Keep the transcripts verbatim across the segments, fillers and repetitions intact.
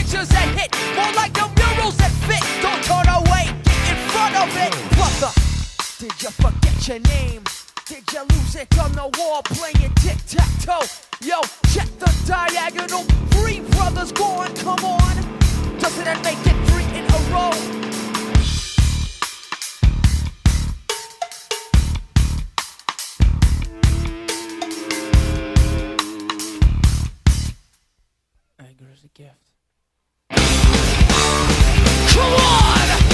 pictures that hit, more like the murals that fit. Don't turn away, get in front of it. Brother, did you forget your name? Did you lose it on the wall playing tic-tac-toe? Yo, check the diagonal. Three brothers gone, come on. Doesn't that make it three in a row? Anger is a gift. Come on!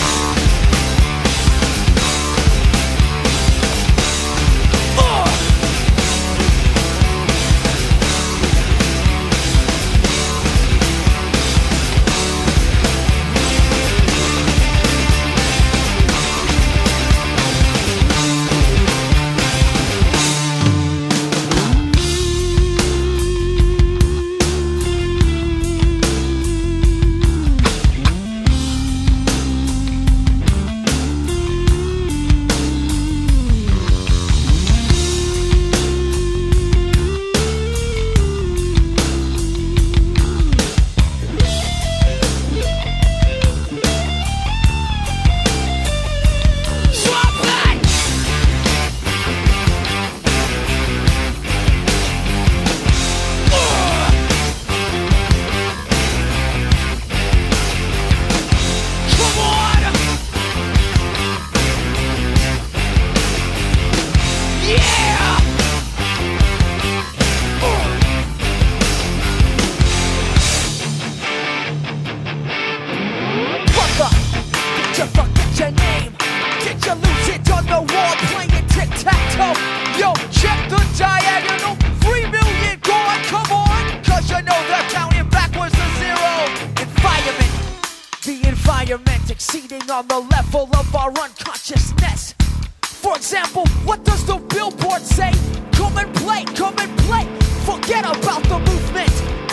Yo, check the diagonal. Three million gone, come on. Cause you know they're counting backwards to zero. Environment, the environment exceeding on the level of our unconsciousness. For example, what does the billboard say? Come and play, come and play. Forget about the movement.